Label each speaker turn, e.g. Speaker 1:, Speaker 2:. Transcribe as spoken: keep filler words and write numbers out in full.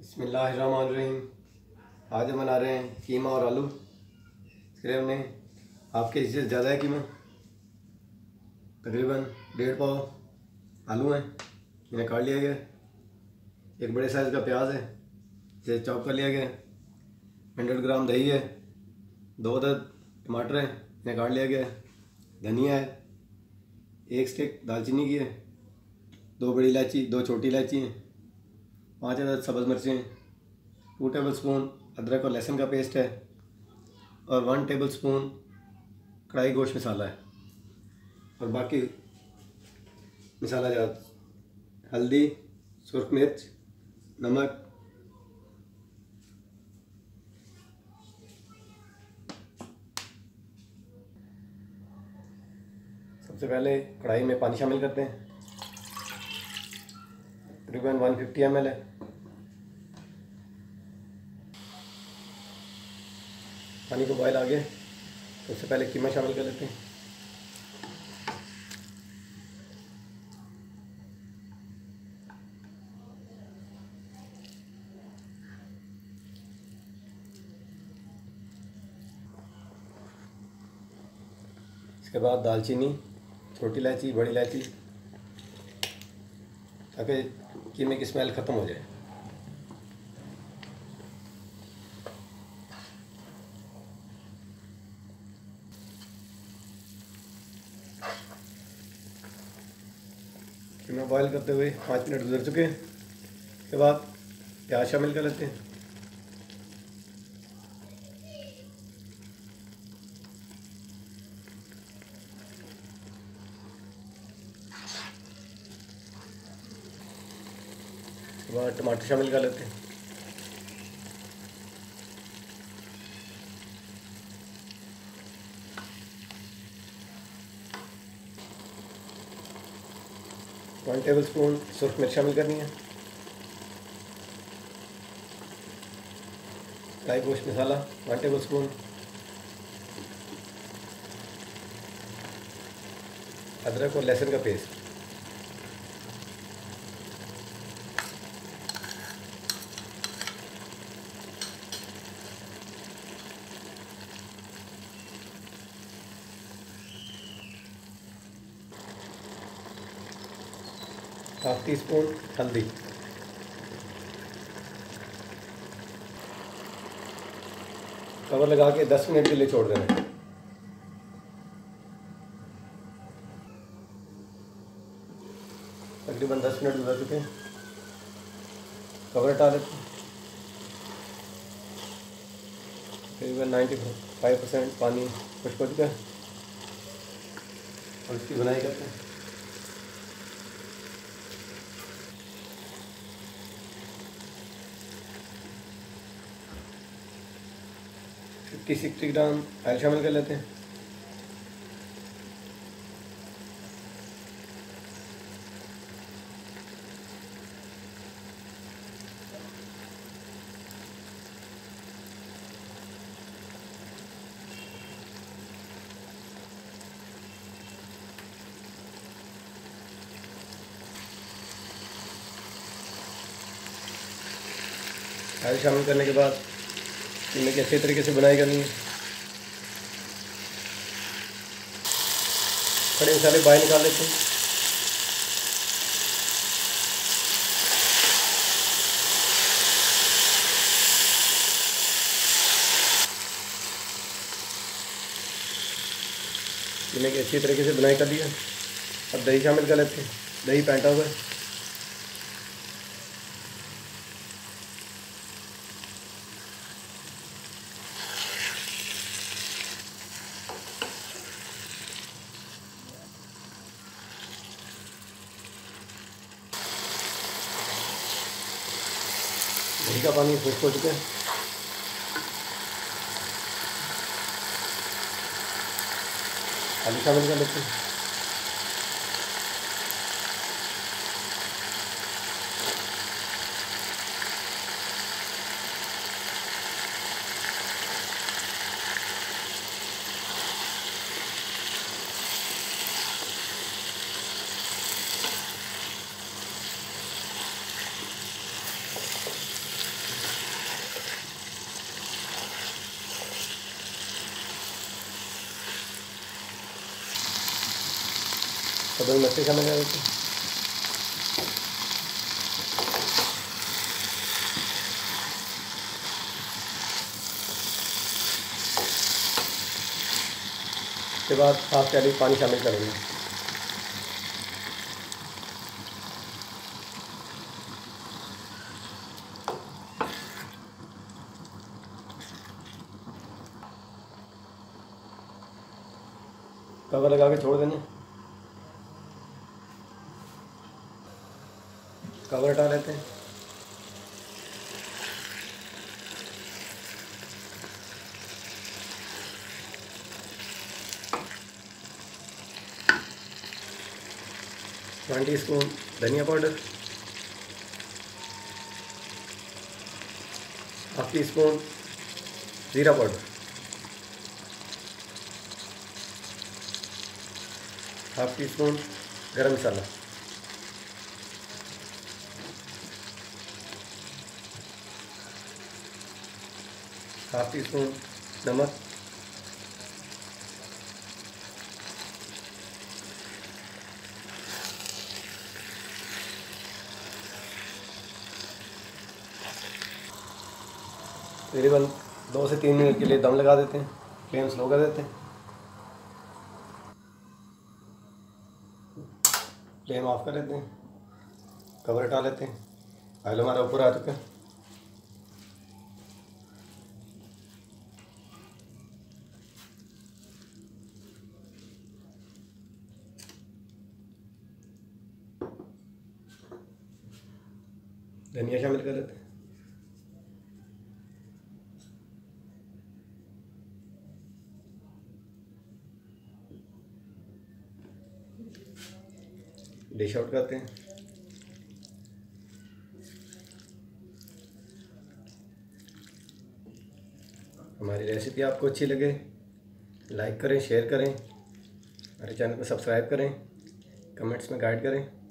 Speaker 1: बिस्मिल्लाहिर्रहमानिर्रहीम। आज हम बना रहे हैं कीमा और आलू। इसके लिए हमने आपके हिस्से से ज़्यादा है कीमा, तकरीबन डेढ़ पाव आलू हैं, इन्हें काट लिया गया। एक बड़े साइज़ का प्याज है, इसे चॉप कर लिया गया। हंड्रेड ग्राम दही है, दो अदद टमाटर हैं, इन्हें काट लिया गया। धनिया है, एक स्टिक दालचीनी की है, दो बड़ी इलायची, दो छोटी इलायची हैं, पाँच अदद सब्ज़ मिर्चें, टू टेबल स्पून अदरक और लहसुन का पेस्ट है और वन टेबल स्पून कढ़ाई गोश्त मसाला है। और बाकी मसाला जात हल्दी, सुर्ख मिर्च, नमक, सबसे पहले कढ़ाई में पानी शामिल करते हैं। तकरीबन वन फिफ्टी एम एल है। पानी को बॉयल आ गया, सबसे पहले कीमा शामिल कर लेते हैं। इसके बाद दालचीनी, छोटी इलायची, बड़ी इलायची, ताकि कीमे की स्मेल ख़त्म हो जाए। कीमा बॉयल करते हुए पाँच मिनट गुजर चुके हैं। इसके बाद प्याज शामिल कर लेते हैं। इसके बाद टमाटर शामिल कर लेते हैं। वन टेबल स्पून सुर्ख मिर्च शामिल करनी है। कढ़ाई गोश्त मसाला वन टेबल स्पून, अदरक और लहसुन का पेस्ट, हाफ टी स्पून हल्दी, कवर लगा के दस मिनट के लिए छोड़ देना। तकरीबन दस मिनट गुजर चुके हैं, कवर हटा लेते हैं। तकरीबन नाइन्टी फाइव परसेंट पानी खुश्क हो चुका है और इसकी बुनाई करते हैं। फिफ्टी सिक्सटी ग्राम ऑयल शामिल कर लेते हैं। ऑयल शामिल करने के बाद कीमे की अच्छे तरीके से बुनाई करनी है। खड़े मसाले बाहर निकाल लेते हैं। कीमे की अच्छी तरीके से बुनाई कर लिया। अब दही शामिल कर लेते हैं। दही पैंटा हुआ है। दही का पानी खुश्क हो चुका है। आलू शामिल कर लेते हैं। कभी मिर्ची शामिल कर देते हैं। उसके बाद हाफ प्याली पानी शामिल करेंगे। कवर लगा के छोड़ देंगे। कवर हटा लेते हैं। वन टी स्पून धनिया पाउडर, हाफ टी स्पून ज़ीरा powder, half teaspoon garam masala, half tea spoon नमक, तकरीबन दो से तीन मिनट के लिए दम लगा देते हैं। फ्लेम स्लो कर देते हैं। फ्लेम ऑफ कर देते हैं। कवर हटा लेते हैं। ऑयल हमारा ऊपर आ चुका है। धनिया शामिल कर लेते हैं। डिश आउट करते हैं। हमारी रेसिपी आपको अच्छी लगे लाइक करें, शेयर करें, हमारे चैनल को सब्सक्राइब करें, कमेंट्स में गाइड करें।